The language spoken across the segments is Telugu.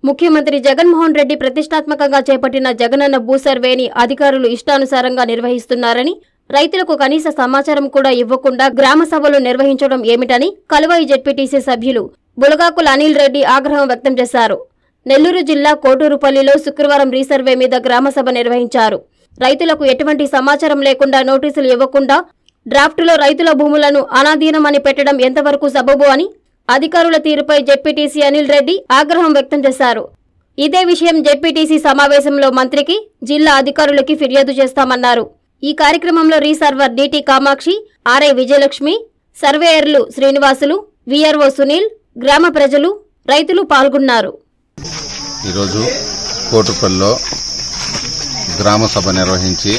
ముఖ్యమంత్రి జగన్మోహన్ రెడ్డి ప్రతిష్టాత్మకంగా చేపట్టిన జగనన్న భూ సర్వేని అధికారులు ఇష్టానుసారంగా నిర్వహిస్తున్నారని, రైతులకు కనీస సమాచారం కూడా ఇవ్వకుండా గ్రామ సభలు నిర్వహించడం ఏమిటని కలువాయి జెడ్పీటీసీ సభ్యులు బులగాకుల అనిల్ రెడ్డి ఆగ్రహం వ్యక్తం చేశారు. నెల్లూరు జిల్లా కోటూరుపల్లిలో శుక్రవారం రీసర్వే మీద గ్రామ సభ నిర్వహించారు. రైతులకు ఎటువంటి సమాచారం లేకుండా నోటీసులు ఇవ్వకుండా డ్రాఫ్టులో రైతుల భూములను అనాధీనమని పెట్టడం ఎంతవరకు సబబు అని అధికారుల తీరుపై జెడ్పీటీసీ అనిల్ రెడ్డి ఆగ్రహం వ్యక్తం చేశారు. ఇదే విషయం జెడ్పీటీసీ సమావేశంలో మంత్రికి, జిల్లా అధికారులకి ఫిర్యాదు చేస్తామన్నారు. ఈ కార్యక్రమంలో రీసర్వర్ డిటి కామాక్షి, ఆర్ఐ విజయలక్ష్మి, సర్వేయర్లు శ్రీనివాసులు, విఆర్ఓ సునీల్, గ్రామ ప్రజలు, రైతులు పాల్గొన్నారు. ఈరోజు కోటూరుపల్లిలో గ్రామ సభ నిర్వహించి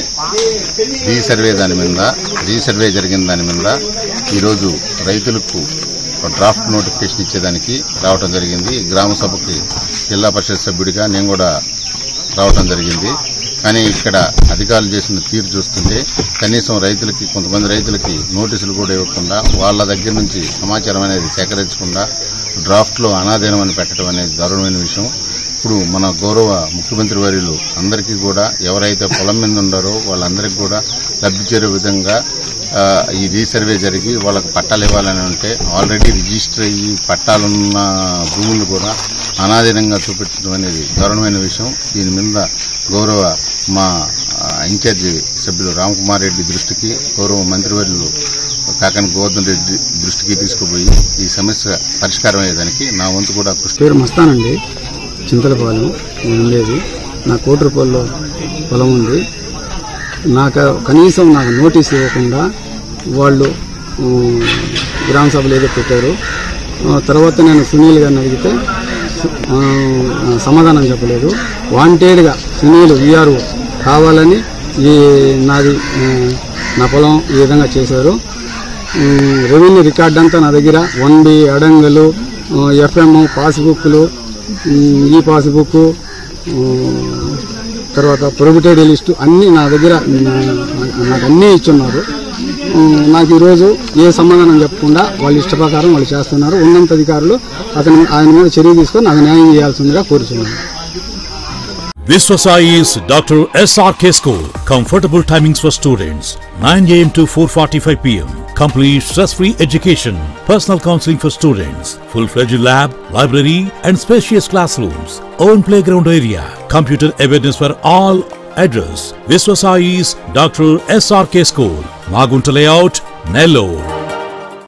రీసర్వే జరిగిన దాని మీద ఈరోజు రైతులకు డ్రాఫ్ట్ నోటిఫికేషన్ ఇచ్చేదానికి రావడం జరిగింది. గ్రామ సభకి జిల్లా పరిషత్ సభ్యుడిగా నేను కూడా రావడం జరిగింది. కానీ ఇక్కడ అధికారులు చేసిన తీరు చూస్తుంటే కనీసం రైతులకి, కొంతమంది రైతులకి నోటీసులు కూడా ఇవ్వకుండా, వాళ్ళ దగ్గర నుంచి సమాచారం అనేది సేకరించకుండా డ్రాఫ్ట్లో అనాధీనమని పెట్టడం అనేది దారుణమైన విషయం. ఇప్పుడు మన గౌరవ ముఖ్యమంత్రి వర్యులు అందరికీ కూడా ఎవరైతే పొలం మీద ఉన్నారో వాళ్ళందరికీ కూడా లబ్ధి చేరే విధంగా ఈ రీసర్వే జరిగి వాళ్ళకు పట్టాలు ఇవ్వాలని ఉంటే ఆల్రెడీ రిజిస్టర్ అయ్యి పట్టాలున్న భూములు కూడా అనాధీనంగా చూపించడం అనేది దారుణమైన విషయం. దీని మీద గౌరవ మా ఇన్ఛార్జి సభ్యులు రామకుమార్ రెడ్డి దృష్టికి, గౌరవ మంత్రివర్యులు కాకాని గోవర్ధన్ రెడ్డి దృష్టికి తీసుకుపోయి ఈ సమస్య పరిష్కారం అయ్యేదానికి నా వంతు కూడా కృషి. పేరు మస్తానండి, చింతలపాలెం ఉండేది. నా కోటూరుపల్లిలో పొలం ఉంది. కనీసం నాకు నోటీస్ ఇవ్వకుండా వాళ్ళు గ్రామ సభలు ఏదో పెట్టారు. తర్వాత నేను సునీల్ గారిని అడిగితే సమాధానం చెప్పలేదు. వాంటెడ్గా సునీల్ విఆర్ఓ కావాలని నా పొలం ఈ విధంగా చేశారు. రెవెన్యూ రికార్డ్ అంతా నా దగ్గర 1B అడంగలు, FM పాస్బుక్లు, ఈ పాస్బుక్, తర్వాత ప్రొబిటరీ లిస్టు అన్నీ నా దగ్గర నాకు అన్నీ ఇచ్చున్నారు. నాకు ఈరోజు ఏ సమాధానం చెప్పకుండా వాళ్ళ ఇష్ట ప్రకారం వాళ్ళు చేస్తున్నారు. ఉన్నత అధికారులు ఆయన మీద చర్య తీసుకొని నాకు న్యాయం చేయాల్సిందిగా కోరుతున్నాను. Viswasai's Dr. SRK School. Comfortable timings for students. 9 a.m. to 4:45 p.m. Complete stress-free education. Personal counseling for students. Full-fledged lab, library and spacious classrooms. Own playground area. Computer awareness for all. Address: Viswasai's Dr. SRK School. Magunta Layout, Nellore.